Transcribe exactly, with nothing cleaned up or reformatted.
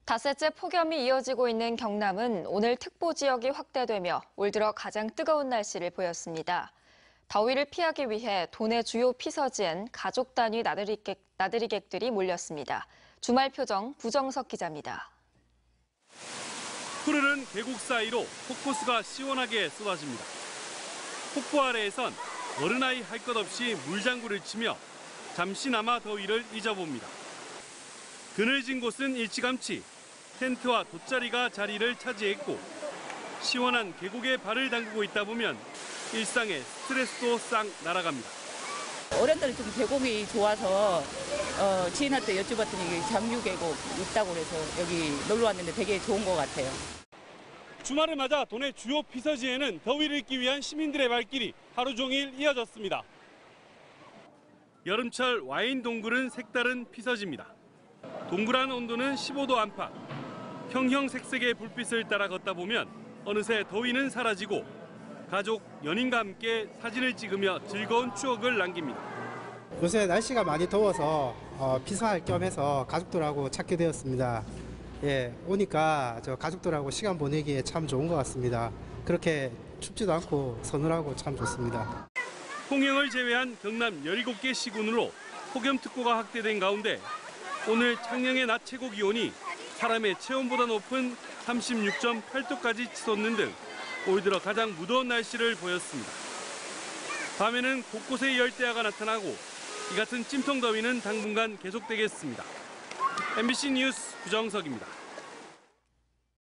닷새째 폭염이 이어지고 있는 경남은 오늘 특보 지역이 확대되며 올 들어 가장 뜨거운 날씨를 보였습니다. 더위를 피하기 위해 도내 주요 피서지엔 가족 단위 나들이객, 나들이객들이 몰렸습니다. 주말 표정 부정석 기자입니다. 푸르른 계곡 사이로 폭포수가 시원하게 쏟아집니다. 폭포 아래에선 어른아이 할 것 없이 물장구를 치며 잠시나마 더위를 잊어봅니다. 그늘진 곳은 일찌감치 텐트와 돗자리가 자리를 차지했고 시원한 계곡에 발을 담그고 있다 보면 일상의 스트레스도 싹 날아갑니다. 어른들은 좀 계곡이 좋아서 어, 지인한테 여쭤봤더니 장류 계곡 있다고 그래서 여기 놀러 왔는데 되게 좋은 것 같아요. 주말을 맞아 도내 주요 피서지에는 더위를 잊기 위한 시민들의 발길이 하루 종일 이어졌습니다. 여름철 와인 동굴은 색다른 피서지입니다. 동그란 온도는 십오 도 안팎. 형형색색의 불빛을 따라 걷다 보면 어느새 더위는 사라지고 가족, 연인과 함께 사진을 찍으며 즐거운 추억을 남깁니다. 요새 날씨가 많이 더워서 어, 피서할 겸 해서 가족들하고 찾게 되었습니다. 예, 오니까 저 가족들하고 시간 보내기에 참 좋은 것 같습니다. 그렇게 춥지도 않고 서늘하고 참 좋습니다. 통영을 제외한 경남 열일곱 개 시군으로 폭염특보가 확대된 가운데 오늘 창녕의 낮 최고 기온이 사람의 체온보다 높은 삼십육 점 팔 도까지 치솟는 등 올 들어 가장 무더운 날씨를 보였습니다. 밤에는 곳곳에 열대야가 나타나고 이 같은 찜통 더위는 당분간 계속되겠습니다. 엠비씨 뉴스 부정석입니다.